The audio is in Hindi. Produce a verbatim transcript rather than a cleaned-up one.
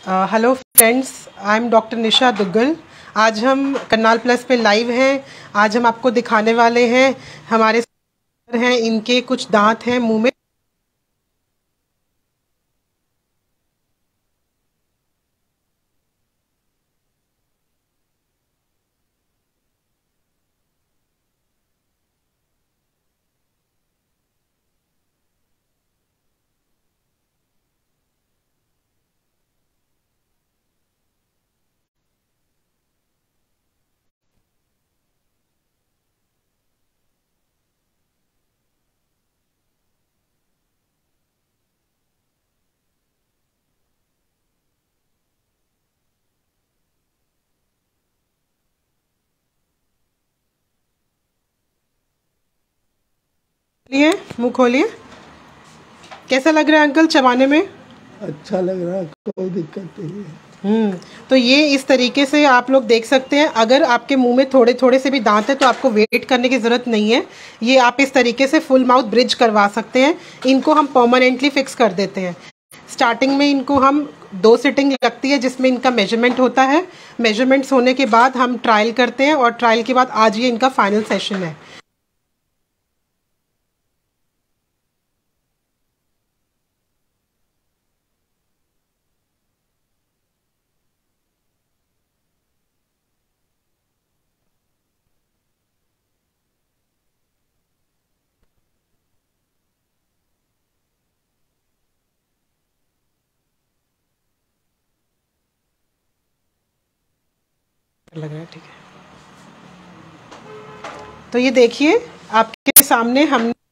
Hello friends, I am doctor Nisha Duggal. आज हम करनाल प्लस पे लाइव हैं। आज हम आपको दिखाने वाले हैं हमारे हैं इनके कुछ दांत हैं मुंह में। खोलिए, मुंह खोलिए। कैसा लग रहा है अंकल चबाने में? अच्छा लग रहा है, कोई दिक्कत नहीं है। हम्म तो ये इस तरीके से आप लोग देख सकते हैं। अगर आपके मुंह में थोड़े थोड़े से भी दांत है तो आपको वेट करने की ज़रूरत नहीं है। ये आप इस तरीके से फुल माउथ ब्रिज करवा सकते हैं। इनको हम परमानेंटली फिक्स कर देते हैं। स्टार्टिंग में इनको हम दो सिटिंग लगती है जिसमें इनका मेजरमेंट होता है। मेजरमेंट्स होने के बाद हम ट्रायल करते हैं और ट्रायल के बाद आज ये इनका फाइनल सेशन है। लग रहा है ठीक है। तो ये देखिए आपके सामने हम